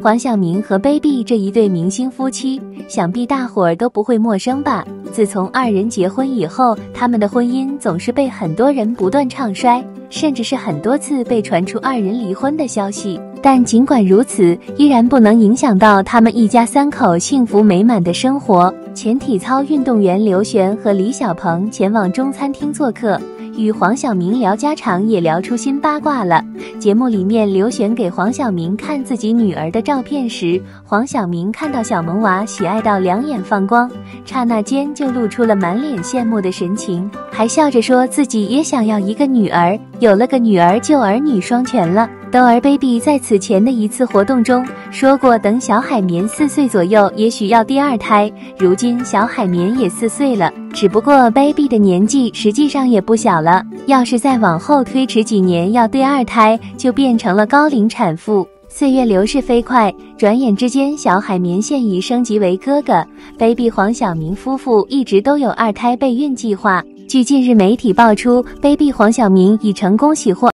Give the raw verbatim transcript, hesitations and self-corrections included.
黄晓明和 Baby 这一对明星夫妻，想必大伙儿都不会陌生吧？自从二人结婚以后，他们的婚姻总是被很多人不断唱衰，甚至是很多次被传出二人离婚的消息。但尽管如此，依然不能影响到他们一家三口幸福美满的生活。前体操运动员刘璇和李小鹏前往中餐厅做客，与黄晓明聊家常，也聊出新八卦了。节目里面，刘璇给黄晓明看自己女儿的照片时，黄晓明看到小萌娃喜爱到两眼放光，刹那间就露出了满脸羡慕的神情，还笑着说自己也想要一个女儿，有了个女儿就儿女双全了。逗儿 Baby 在此前的一次活动中说过，等小海绵四岁左右，也许要第二胎。如今小海绵也四岁了，只不过 Baby 的年纪实际上也不小了，要是再往后推迟几年要第二胎，就变成了高龄产妇。岁月流逝飞快，转眼之间小海绵现已升级为哥哥。 Baby 黄晓明夫妇一直都有二胎备孕计划。据近日媒体爆出， Baby 黄晓明已成功喜获